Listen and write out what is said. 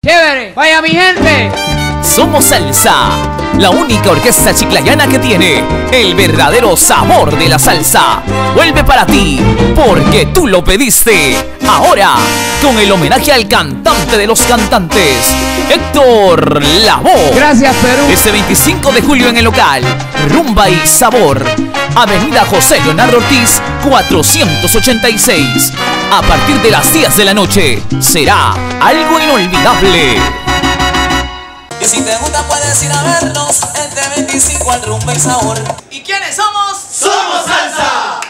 Chévere, vaya mi gente. Somos Salsa, la única orquesta chiclayana que tiene el verdadero sabor de la salsa. Vuelve para ti, porque tú lo pediste. Ahora, con el homenaje al cantante de los cantantes, Héctor Lavoe. Gracias, Perú. Este 25 de julio en el local Rumba y Sabor, Avenida José Leonardo Ortiz 486. A partir de las 10 de la noche será algo inolvidable. Y si te gusta puedes ir a vernos este 25 al Rumba y Sabor. ¿Y quiénes somos? ¡Somos Salsa!